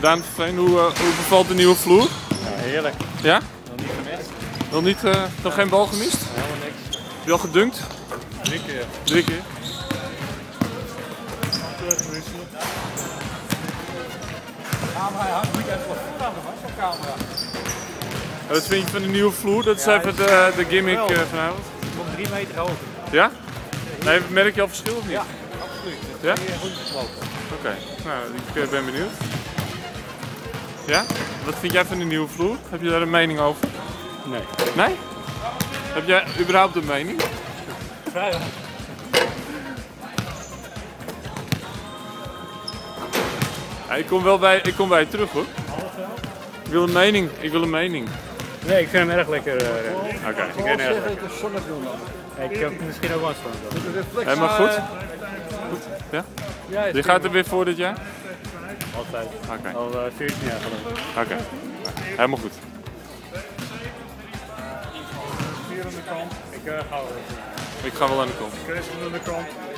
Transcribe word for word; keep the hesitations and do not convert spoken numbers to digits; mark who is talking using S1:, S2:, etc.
S1: Daan Verveen, hoe, uh, hoe bevalt de nieuwe vloer?
S2: Ja, heerlijk.
S1: Ja?
S2: Nog niet gemist.
S1: Nog, niet, uh, nog geen bal gemist?
S2: Helemaal niks.
S1: Heb je al gedunkt?
S2: Drie keer.
S1: Drie keer?
S2: Camera, hij hangt niet even wat voet aan de was, zo'n camera.
S1: En wat vind je van de nieuwe vloer? Dat is ja, even de, de gimmick uh, vanavond.
S2: Het komt drie meter hoger.
S1: Ja? Nee, merk je al verschil of niet?
S2: Ja, absoluut.
S1: Ja?
S2: Hier goed gesloten.
S1: Oké, okay. Nou, ik ben benieuwd. Ja? Wat vind jij van de nieuwe vloer? Heb je daar een mening over?
S2: Nee.
S1: Nee? Heb jij überhaupt een mening?
S2: Vrijdag.
S1: Ja, ik kom wel bij, ik kom bij je terug hoor. Ik wil een mening, ik wil een mening.
S2: Nee, ik vind hem erg lekker. Uh,
S1: Oké. Okay.
S2: Ik vind hem erg lekker. Ik heb misschien ook wat van.
S1: Helemaal goed? Goed? Ja? Ja, je gaat er weer voor dit jaar?
S2: Altijd.
S1: Oké. Okay.
S2: Al uh, veertien jaar geleden.
S1: Oké. Okay. Helemaal goed.
S2: Vier aan de kant. Ik uh, ga wel.
S1: Ik ga wel aan de kant.
S2: Chris aan de kant.